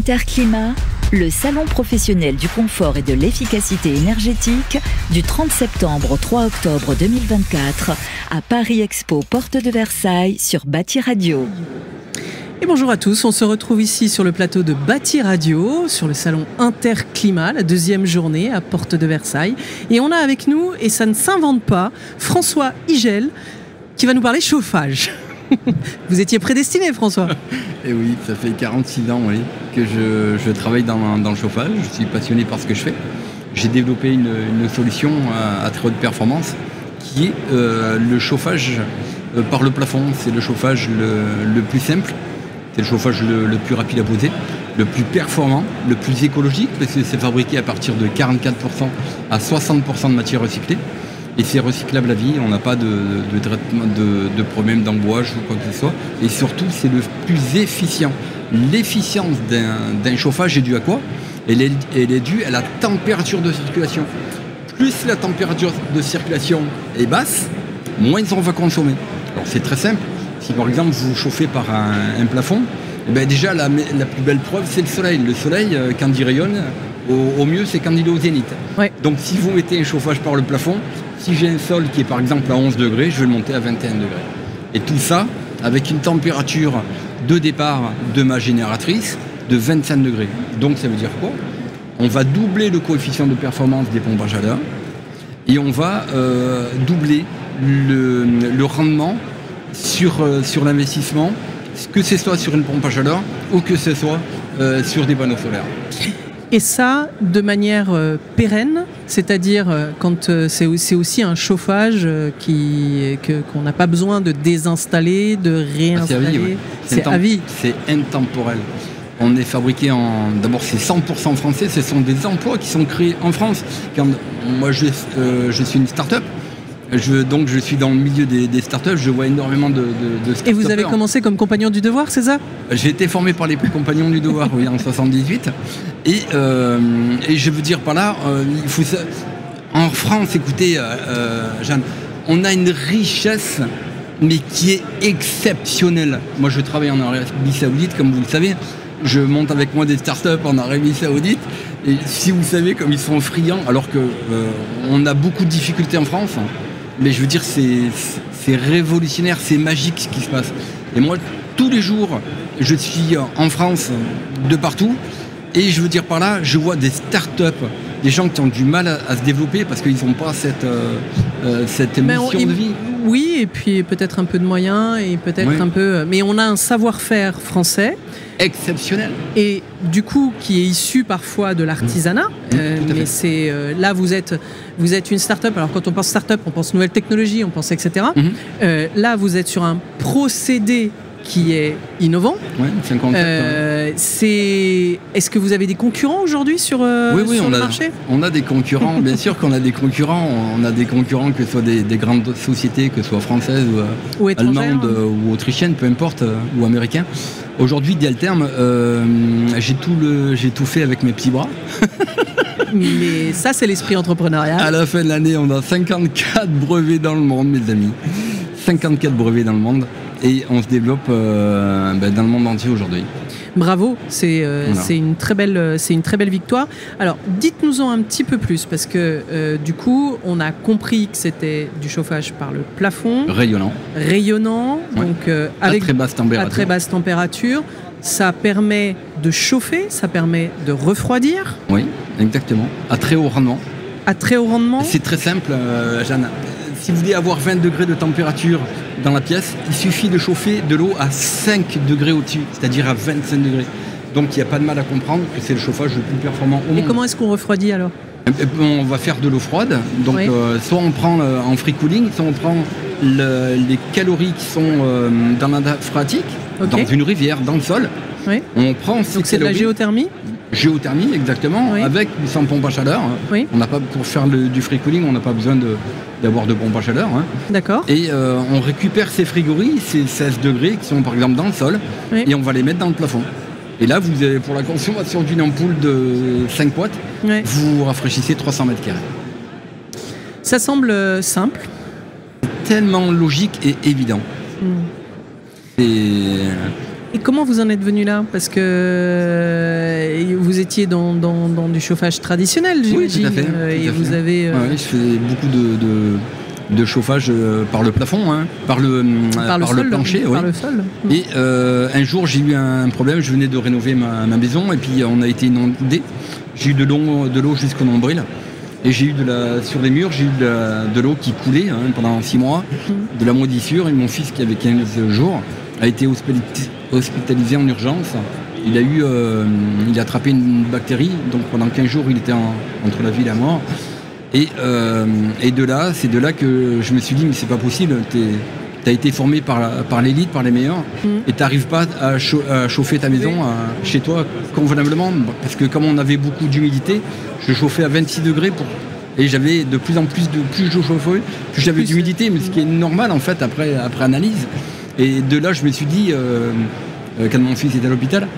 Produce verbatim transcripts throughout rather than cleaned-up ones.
Interclimat, le salon professionnel du confort et de l'efficacité énergétique du trente septembre au trois octobre deux mille vingt-quatre à Paris Expo, porte de Versailles, sur Bâti Radio. Et bonjour à tous, on se retrouve ici sur le plateau de Bâti Radio, sur le salon Interclimat, la deuxième journée à Porte de Versailles. Et on a avec nous, et ça ne s'invente pas, François Igel, qui va nous parler chauffage. Vous étiez prédestiné, François. Et oui, ça fait quarante-six ans oui, que je, je travaille dans, dans le chauffage. Je suis passionné par ce que je fais. J'ai développé une, une solution à, à très haute performance qui est euh, le chauffage euh, par le plafond. C'est le chauffage le, le plus simple, c'est le chauffage le, le plus rapide à poser, le plus performant, le plus écologique, parce que c'est fabriqué à partir de quarante-quatre pour cent à soixante pour cent de matière recyclée. Et c'est recyclable à vie, on n'a pas de, de, traitement, de, de problème d'embouage ou quoi que ce soit. Et surtout, c'est le plus efficient. L'efficience d'un chauffage est due à quoi? elle est, elle est due à la température de circulation. Plus la température de circulation est basse, moins on va consommer. Alors c'est très simple. Si par exemple vous chauffez par un, un plafond, eh bien déjà la, la plus belle preuve c'est le soleil. Le soleil, quand il rayonne, au, au mieux c'est quand il est au zénith. Ouais. Donc si vous mettez un chauffage par le plafond, si j'ai un sol qui est par exemple à onze degrés, je vais le monter à vingt et un degrés. Et tout ça avec une température de départ de ma génératrice de vingt-cinq degrés. Donc ça veut dire quoi? On va doubler le coefficient de performance des pompes à chaleur et on va euh, doubler le, le rendement sur, euh, sur l'investissement, que ce soit sur une pompe à chaleur ou que ce soit euh, sur des panneaux solaires. Et ça, de manière euh, pérenne, c'est-à-dire euh, quand euh, c'est aussi, aussi un chauffage euh, qui, que, qu'on n'a pas besoin de désinstaller, de réinstaller. Ah, c'est à vie, ouais. C'est, c'est à vie. C'est intemporel. On est fabriqué en... D'abord, c'est cent pour cent français. Ce sont des emplois qui sont créés en France. Quand moi, je, euh, je suis une start-up. Je, donc je suis dans le milieu des, des startups, je vois énormément de, de, de startups. Et vous avez commencé comme compagnon du devoir, c'est ça? J'ai été formé par les compagnons du devoir, oui, en soixante-dix-huit. Et, euh, et je veux dire par là, euh, il faut ça... en France, écoutez, euh, Jeanne, on a une richesse, mais qui est exceptionnelle. Moi, je travaille en Arabie Saoudite, comme vous le savez. Je monte avec moi des startups en Arabie Saoudite. Et si vous savez comme ils sont friands, alors qu'on euh, a beaucoup de difficultés en France, mais je veux dire, c'est, c'est révolutionnaire, c'est magique ce qui se passe. Et moi, tous les jours, je suis en France, de partout, et je veux dire par là, je vois des start-up, des gens qui ont du mal à, à se développer parce qu'ils n'ont pas cette, euh, euh, cette mission on, de vie. Oui, et puis peut-être un peu de moyens, et peut-être oui. un peu... Mais on a un savoir-faire français exceptionnel. Et du coup, qui est issu parfois de l'artisanat. Mmh, euh, mais c'est euh, là, vous êtes, vous êtes une start-up. Alors, quand on pense start-up, on pense nouvelle technologie, on pense et cetera. Mmh. Euh, là, vous êtes sur un procédé qui est innovant. Oui, cinquante-quatre, euh, c'est... Est-ce que vous avez des concurrents aujourd'hui sur, euh, oui, oui, sur on le a, marché? On a des concurrents, bien sûr qu'on a des concurrents. On a des concurrents, que ce soit des, des grandes sociétés, que ce soit françaises ou, ou allemandes euh, ou autrichiennes, peu importe, euh, ou américaines. Aujourd'hui, Dialtherm, euh, j'ai, tout le, j'ai tout fait avec mes petits bras. Mais ça, c'est l'esprit entrepreneurial. À la fin de l'année, on a cinquante-quatre brevets dans le monde, mes amis. cinquante-quatre brevets dans le monde. Et on se développe euh, ben, dans le monde entier aujourd'hui. Bravo, c'est, euh, voilà. c'est, une très belle, c'est une très belle victoire. Alors, dites-nous-en un petit peu plus, parce que euh, du coup, on a compris que c'était du chauffage par le plafond. Rayonnant. Rayonnant, ouais. donc euh, avec, à très basse température. À très basse température. Ça permet de chauffer, ça permet de refroidir. Oui, exactement. À très haut rendement. À très haut rendement. C'est très simple, euh, Jeanne. Si vous voulez avoir vingt degrés de température dans la pièce, il suffit de chauffer de l'eau à cinq degrés au-dessus, c'est-à-dire à vingt-cinq degrés. Donc il n'y a pas de mal à comprendre que c'est le chauffage le plus performant au monde. Et comment est-ce qu'on refroidit alors? On va faire de l'eau froide, donc oui. euh, soit on prend euh, en free cooling, soit on prend le, les calories qui sont euh, dans la nappe phréatique, okay. dans une rivière, dans le sol. Oui. On prend donc c'est de la géothermie? Géothermie, exactement, oui. avec ou sans pompe à chaleur. Oui. On n'a pas, pour faire le, du free cooling, on n'a pas besoin de, d'avoir de pompe à chaleur. Hein. D'accord. Et euh, on récupère ces frigories, ces seize degrés qui sont par exemple dans le sol, oui. et on va les mettre dans le plafond. Et là, vous avez, pour la consommation d'une ampoule de cinq watts, oui. vous rafraîchissez trois cents mètres carrés. Ça semble simple. Tellement logique et évident. Mm. Et... Et comment vous en êtes venu là? Parce que euh, vous étiez dans, dans, dans du chauffage traditionnel, j'imagine. Oui, tout à fait. Euh, et tout à vous fait. avez. Euh... Ouais, je fais beaucoup de, de, de chauffage euh, par le plafond, hein, par le, par le, par sol, le plancher. par oui. le sol. Et euh, un jour, j'ai eu un problème. Je venais de rénover ma, ma maison et puis on a été inondé. J'ai eu de l'eau de l'eau jusqu'au nombril. Et j'ai eu de la, sur les murs, j'ai eu de, la, de l'eau qui coulait hein, pendant six mois, mmh. de la moisissure. Et mon fils, qui avait quinze jours, a été hospitalisé en urgence. Il a eu, euh, il a attrapé une bactérie, donc pendant quinze jours, il était en, entre la vie et la mort. Et, euh, et de là, c'est de là que je me suis dit, mais c'est pas possible. Tu as été formé par, par l'élite, par les meilleurs, mmh. et tu n'arrives pas à, chau à chauffer ta maison oui. à, chez toi convenablement, parce que comme on avait beaucoup d'humidité, je chauffais à vingt-six degrés pour, et j'avais de plus en plus de plus je chauffais, plus j'avais d'humidité, mais ce qui est normal en fait après, après analyse. Et de là, je me suis dit, euh, quand mon fils était à l'hôpital,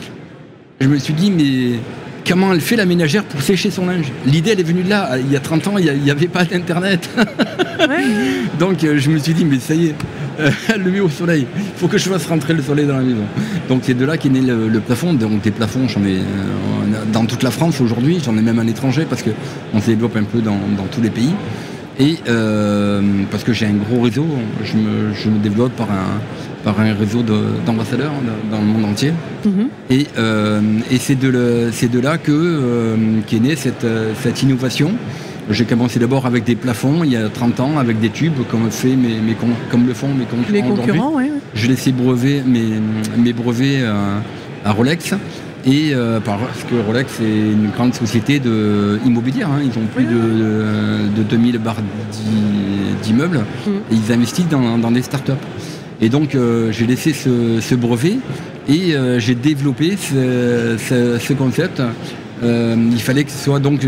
je me suis dit, mais comment elle fait la ménagère pour sécher son linge? L'idée, elle est venue de là. Il y a trente ans, il n'y avait pas d'internet. Ouais. Donc euh, je me suis dit, mais ça y est, euh, elle le met au soleil. Il faut que je fasse rentrer le soleil dans la maison. Donc c'est de là qu'est né le, le plafond. Donc des plafonds, j'en ai euh, dans toute la France aujourd'hui, j'en ai même à l'étranger parce qu'on se développe un peu dans, dans tous les pays. Et euh, parce que j'ai un gros réseau, je me, je me développe par un, par un réseau d'ambassadeurs dans le monde entier. Mmh. Et, euh, et c'est de, de là que euh, qu'est née cette, cette innovation. J'ai commencé d'abord avec des plafonds il y a trente ans, avec des tubes, comme, fait mes, mes, comme le font mes concurrents. Les concurrents, oui. Je laissais brevet mes, mes brevets à, à Rolex. Et euh, parce que Rolex est une grande société de immobilière, hein. Ils ont plus oui. de, de deux mille barres d'immeubles mmh. et ils investissent dans, dans des startups. Et donc euh, j'ai laissé ce, ce brevet et euh, j'ai développé ce, ce, ce concept. Euh, il fallait que ce soit donc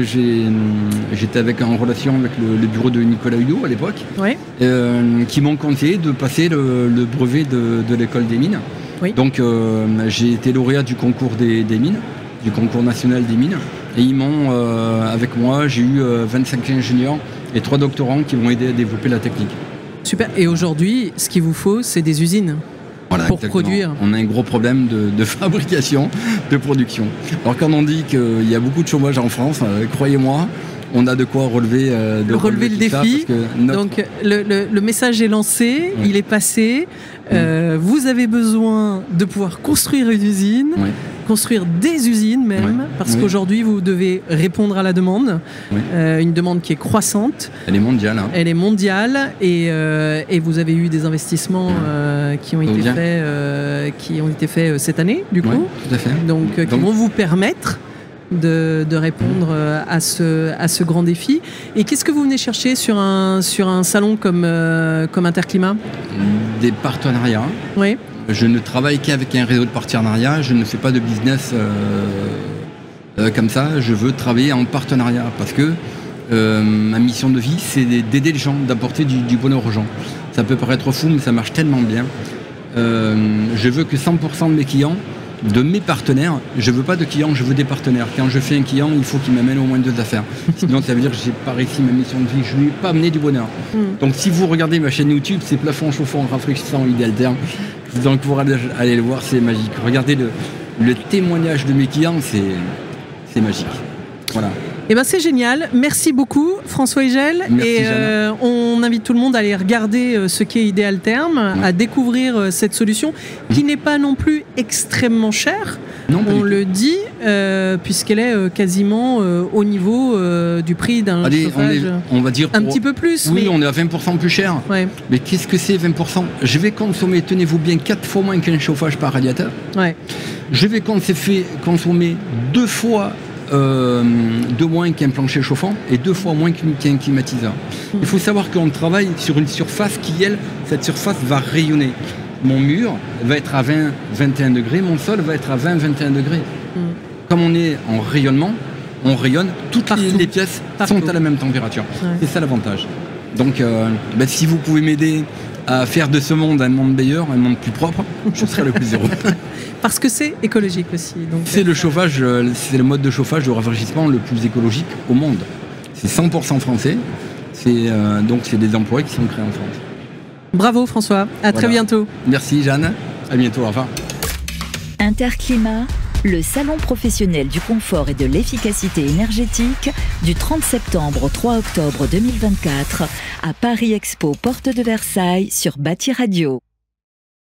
j'étais avec en relation avec le, le bureau de Nicolas Hulot à l'époque, oui. euh, qui m'ont conseillé de passer le, le brevet de, de l'école des mines. Oui. Donc euh, j'ai été lauréat du concours des, des mines, du concours national des mines, et ils m'ont, euh, avec moi, j'ai eu euh, vingt-cinq ingénieurs et trois doctorants qui m'ont aidé à développer la technique. Super. Et aujourd'hui, ce qu'il vous faut, c'est des usines voilà, pour exactement. produire. On a un gros problème de, de fabrication, de production. Alors quand on dit qu'il y a beaucoup de chômage en France, euh, croyez-moi, on a de quoi relever, euh, de relever, relever le défi. Notre... Donc le, le, le message est lancé, oui. il est passé. Euh, oui. Vous avez besoin de pouvoir construire une usine, oui. construire des usines même, oui. parce oui. qu'aujourd'hui vous devez répondre à la demande, oui. euh, une demande qui est croissante. Elle est mondiale. Hein. Elle est mondiale et, euh, et vous avez eu des investissements euh, qui ont été faits, euh, qui ont été faits cette année du coup. Oui, tout à fait. Donc, euh, qui Donc... vont vous permettre De, de répondre à ce, à ce grand défi. Et qu'est-ce que vous venez chercher sur un, sur un salon comme, euh, comme Interclimat? Des partenariats. Oui. Je ne travaille qu'avec un réseau de partenariats. Je ne fais pas de business euh, euh, comme ça. Je veux travailler en partenariat parce que euh, ma mission de vie, c'est d'aider les gens, d'apporter du, du bonheur aux gens. Ça peut paraître fou, mais ça marche tellement bien. Euh, je veux que cent pour cent de mes clients, de mes partenaires, je veux pas de clients, je veux des partenaires. Quand je fais un client, il faut qu'il m'amène au moins deux affaires. Sinon, ça veut dire que j'ai pas réussi ma mission de vie, je lui ai pas amené du bonheur. Mm. Donc, si vous regardez ma chaîne YouTube, c'est plafond chauffant, rafraîchissant, Idealtherm. Je vous encourage à aller le voir, c'est magique. Regardez le, le témoignage de mes clients, c'est magique. Voilà. Eh ben c'est génial, merci beaucoup François Higel. Merci, et euh, on invite tout le monde à aller regarder ce qu'est Idealtherm, ouais. à découvrir cette solution qui mmh. n'est pas non plus extrêmement chère. Non, on le dit, euh, puisqu'elle est euh, quasiment euh, au niveau euh, du prix d'un chauffage. On, on va dire un pour... petit peu plus. Oui, mais... on est à vingt pour cent plus cher. Ouais. Mais qu'est-ce que c'est vingt pour cent? Je vais consommer, tenez-vous bien, quatre fois moins qu'un chauffage par radiateur. Ouais. Je vais consommer deux fois Euh, deux moins qu'un plancher chauffant et deux fois moins qu'un climatiseur. Mmh. Il faut savoir qu'on travaille sur une surface qui, elle, cette surface va rayonner. Mon mur va être à vingt, vingt et un degrés, mon sol va être à vingt, vingt et un degrés. Mmh. Comme on est en rayonnement, on rayonne, toutes les, les pièces Partout. sont à la même température. Ouais. C'est ça l'avantage. Donc, euh, ben, si vous pouvez m'aider à faire de ce monde un monde meilleur, un monde plus propre, je serai le plus heureux. Parce que c'est écologique aussi. C'est le chauffage, c'est le mode de chauffage de rafraîchissement le plus écologique au monde. C'est cent pour cent français, euh, donc c'est des emplois qui sont créés en France. Bravo François, à voilà. très bientôt. Merci Jeanne, à bientôt, au revoir. Interclimat, le salon professionnel du confort et de l'efficacité énergétique du trente septembre au trois octobre deux mille vingt-quatre à Paris Expo, porte de Versailles sur Bâti Radio.